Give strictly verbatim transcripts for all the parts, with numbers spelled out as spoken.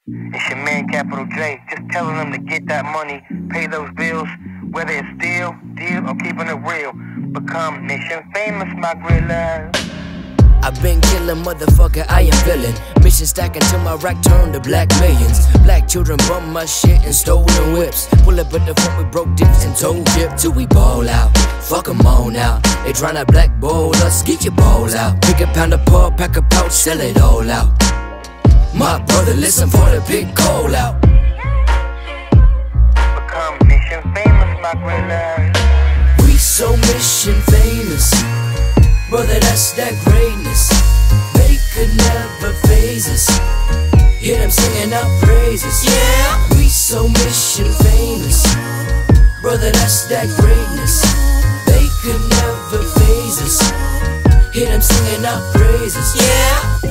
It's your man, Capital J, just telling them to get that money, pay those bills, whether it's steal, deal, or keeping it real. Become nation famous, my griller. I've been killing, motherfucker, I am villain. Mission stacking till my rack turn to black millions. Black children bum my shit and stolen whips. Pull up at the front with broke dips and toe dip till we ball out. Fuck 'em on out. They tryna blackball us, get your balls out. Pick a pound of pub, pack a pouch, sell it all out. My brother, listen for the big call out. Become mission famous, my griller. We so mission famous, brother, that's that greatness. They could never phase us. Hear them singing our praises. Yeah, we so mission famous, brother, that's that greatness. They could never phase us. Hear them singing our praises. Yeah.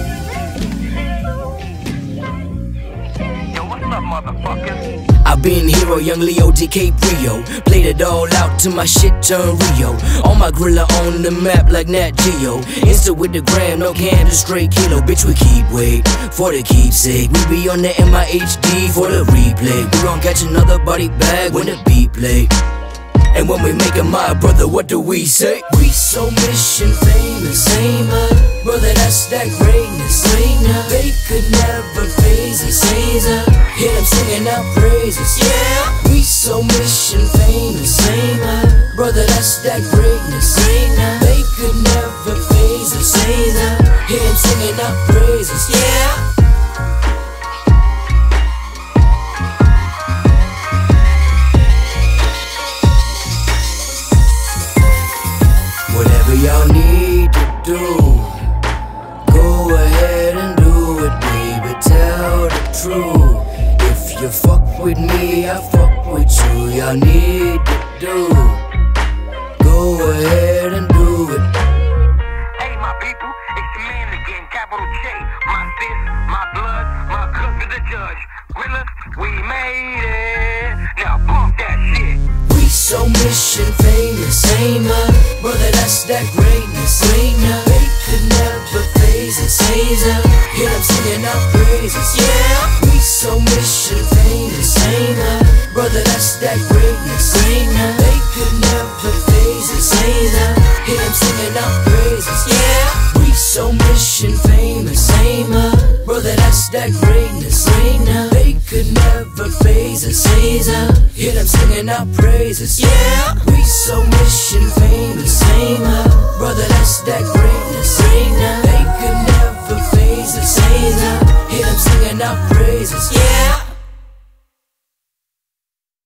Motherfuckers. I been hero, young Leo, D K Brio. Played it all out till my shit turn Rio. All my grilla on the map like Nat Geo. Insta with the gram, no can, just straight kilo. Bitch, we keep weight for the keepsake. We be on the M I H D for the replay. We gon' catch another body bag when the beat play. And when we make it, my brother, what do we say? We so mission famous, famous, brother, that's that greatness. They could never phase us, hear them singing our praises. Yeah, we so mission famous, famous, brother, that's that greatness. They could never phase us, hear them singing our praises. Yeah. Whatever y'all need to do, go ahead and do it, baby, tell the truth. If you fuck with me, I fuck with you. Y'all need to do, go ahead and do it. Hey my people, it's the man again, Capital J. My fist, my blood, my cook to the judge. Griller, we made it. Now pump that shit. We so mission famous, famous, brother, that's that greatness. They could never phase us, hear them singing our praises. Yeah, we so mission famous, famous, brother, that's that greatness. They could never phase us, hear them singing our praises. Yeah, we so mission famous, famous, brother, that's that greatness. They could never phase us, hear them singing our praises. Yeah, we so mission famous, famous, brother, that's that greatness. They could never phase us, hear them singing our praises. Yeah.